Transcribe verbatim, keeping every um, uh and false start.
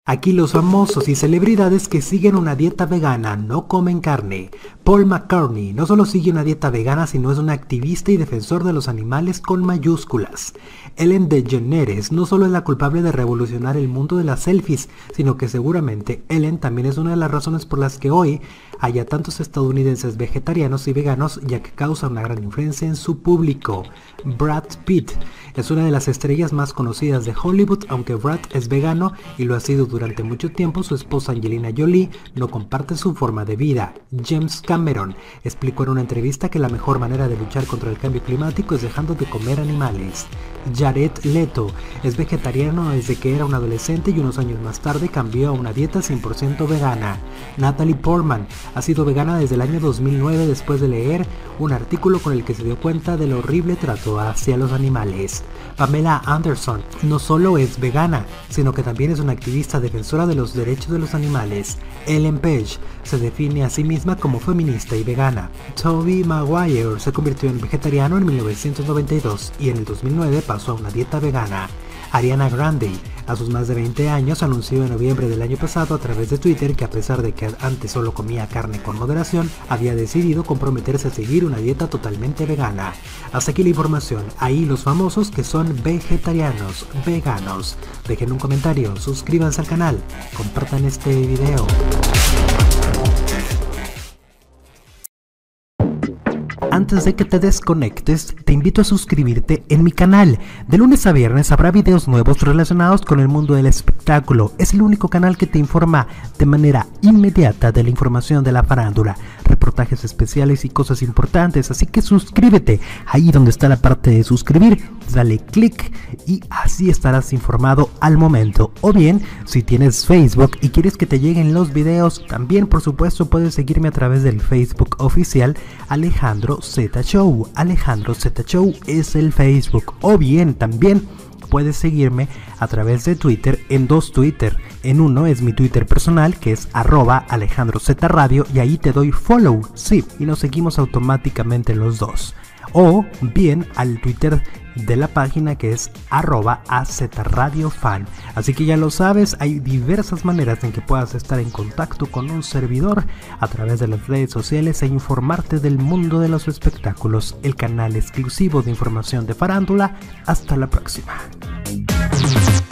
Aquí los famosos y celebridades que siguen una dieta vegana no comen carne. Paul McCartney no solo sigue una dieta vegana, sino es un activista y defensor de los animales con mayúsculas. Ellen DeGeneres no solo es la culpable de revolucionar el mundo de las selfies, sino que seguramente Ellen también es una de las razones por las que hoy haya tantos estadounidenses vegetarianos y veganos, ya que causa una gran influencia en su público. Brad Pitt es una de las estrellas más conocidas de Hollywood, aunque Brad es vegano y lo ha sido durante mucho tiempo. Su esposa Angelina Jolie no comparte su forma de vida. James Cameron explicó en una entrevista que la mejor manera de luchar contra el cambio climático es dejando de comer animales. Jared Leto es vegetariano desde que era un adolescente y unos años más tarde cambió a una dieta cien por ciento vegana. Natalie Portman ha sido vegana desde el año dos mil nueve después de leer un artículo con el que se dio cuenta del horrible trato hacia los animales. Pamela Anderson no solo es vegana, sino que también es una activista defensora de los derechos de los animales. Ellen Page se define a sí misma como feminista y vegana. Tobey Maguire se convirtió en vegetariano en mil novecientos noventa y dos y en el dos mil nueve pasó a una dieta vegana. Ariana Grande, a sus más de veinte años, anunció en noviembre del año pasado a través de Twitter que a pesar de que antes solo comía carne con moderación, había decidido comprometerse a seguir una dieta totalmente vegana. Hasta aquí la información. Ahí los famosos que son vegetarianos, veganos. Dejen un comentario, suscríbanse al canal, compartan este video. Antes de que te desconectes, te invito a suscribirte en mi canal. De lunes a viernes habrá videos nuevos relacionados con el mundo del espectáculo. Es el único canal que te informa de manera inmediata de la información de la farándula, reportajes especiales y cosas importantes, así que suscríbete. Ahí donde está la parte de suscribir, dale clic y así estarás informado al momento. O bien, si tienes Facebook y quieres que te lleguen los videos, también por supuesto puedes seguirme a través del Facebook oficial Alejandro Z Show. Alejandro Z Show es el Facebook. O bien también puedes seguirme a través de Twitter en dos Twitter. En uno es mi Twitter personal, que es arroba Alejandro Z Radio, y ahí te doy follow, sí, y nos seguimos automáticamente los dos. O bien al Twitter de la página, que es arroba azradiofan. Así que ya lo sabes, hay diversas maneras en que puedas estar en contacto con un servidor a través de las redes sociales e informarte del mundo de los espectáculos, el canal exclusivo de información de farándula. Hasta la próxima.